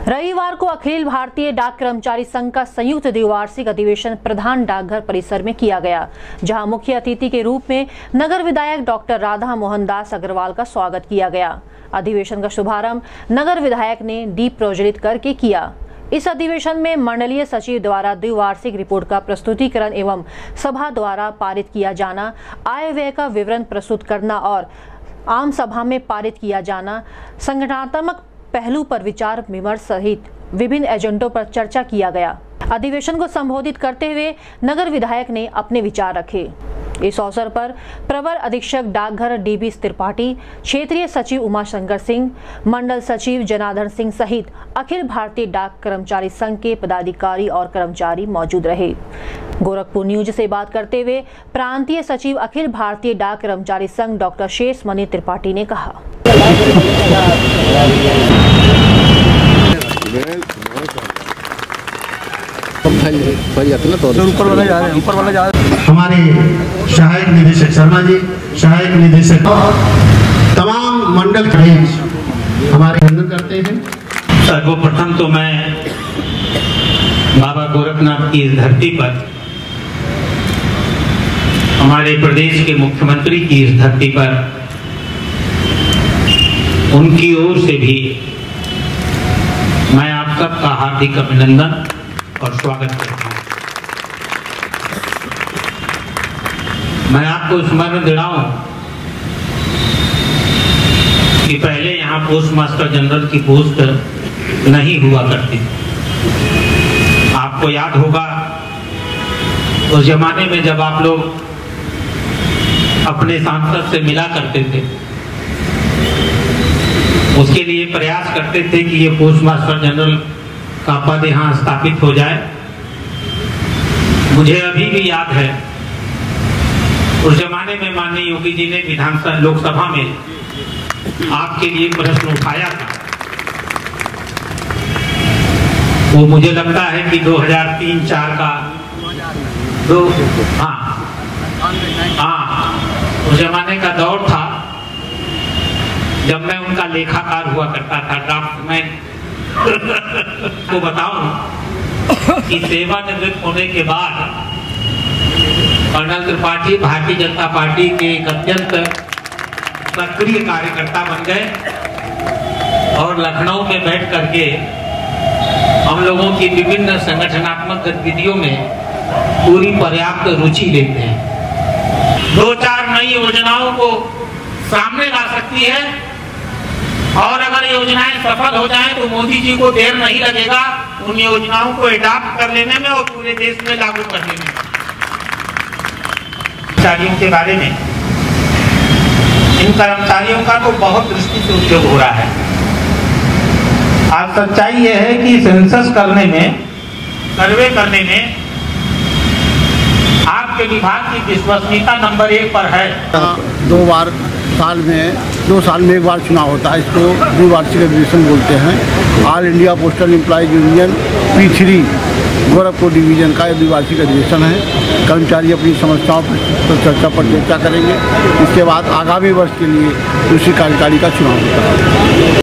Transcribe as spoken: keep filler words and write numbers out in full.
रविवार को अखिल भारतीय डाक कर्मचारी संघ का संयुक्त द्विवार्षिक अधिवेशन प्रधान डाकघर परिसर में किया गया, जहां मुख्य अतिथि के रूप में नगर विधायक डॉक्टर राधा मोहन दास अग्रवाल का स्वागत किया गया। अधिवेशन का शुभारंभ नगर विधायक ने दीप प्रज्वलित करके किया। इस अधिवेशन में मंडलीय सचिव द्वारा द्विवार्षिक रिपोर्ट का प्रस्तुतिकरण एवं सभा द्वारा पारित किया जाना, आय व्यय का विवरण प्रस्तुत करना और आम सभा में पारित किया जाना, संगठनात्मक पहलू पर विचार विमर्श सहित विभिन्न एजेंडों पर चर्चा किया गया। अधिवेशन को संबोधित करते हुए नगर विधायक ने अपने विचार रखे। इस अवसर पर प्रवर अधीक्षक डाकघर डी बी त्रिपाठी, क्षेत्रीय सचिव उमाशंकर सिंह, मंडल सचिव जनार्दन सिंह सहित अखिल भारतीय डाक कर्मचारी संघ के पदाधिकारी और कर्मचारी मौजूद रहे। गोरखपुर न्यूज से बात करते हुए प्रांतीय सचिव अखिल भारतीय डाक कर्मचारी संघ डॉक्टर शेष मणि त्रिपाठी ने कहा, हमारे सहायक निदेशक शर्मा जी, सहायक निदेशक तमाम मंडल हमारे अभिनंदन करते हैं। सर्वप्रथम तो मैं बाबा गोरखनाथ की इस धरती पर, हमारे प्रदेश के मुख्यमंत्री की इस धरती पर उनकी ओर से भी मैं आप सबका हार्दिक अभिनंदन और स्वागत करता हूं। मैं आपको स्मरण दिलाऊं कि पहले यहां पोस्ट मास्टर जनरल की पोस्ट नहीं हुआ करती। आपको याद होगा उस जमाने में जब आप लोग अपने सांसद से मिला करते थे, उसके लिए प्रयास करते थे कि ये पोस्ट मास्टर जनरल का पद यहाँ स्थापित हो जाए। मुझे अभी भी याद है उस जमाने में माननीय योगी जी ने विधानसभा लोकसभा में आपके लिए प्रश्न उठाया था। वो मुझे लगता है कि दो हज़ार तीन चार का दो हाँ हाँ उस जमाने का दौर था जब मैं उनका लेखाकार हुआ करता था, ड्राफ्टमैन। को बताऊं कि सेवानिवृत्त होने के बाद कर्नल त्रिपाठी भारतीय जनता पार्टी के एक अत्यंत सक्रिय कार्यकर्ता बन गए और लखनऊ में बैठ करके हम लोगों की विभिन्न संगठनात्मक गतिविधियों में पूरी पर्याप्त रुचि लेते हैं। दो चार नई योजनाओं को सामने ला सकती है और अगर योजनाएं सफल हो जाएं तो मोदी जी को देर नहीं लगेगा उन योजनाओं को अडॉप्ट कर लेने में और पूरे देश में लागू करने में। कर्मचारियों के बारे में, इन कर्मचारियों का तो बहुत दृष्टि से उपयोग हो रहा है। आज सच्चाई यह है कि सेंसस करने में, सर्वे करने में आपके विभाग की विश्वसनीयता नंबर एक पर है। दो बार साल में दो साल में एक बार चुनाव होता है, इसको द्विवार्षिक अधिवेशन बोलते हैं। All India postal employees union P three Gorakhpur division का द्विवार्षिक अधिवेशन है। कर्मचारी अपनी समस्याओं पर चर्चा पर चर्चा करेंगे। इसके बाद आगामी वर्ष के लिए दूसरी कार्यकारिणी का चुनाव होता है।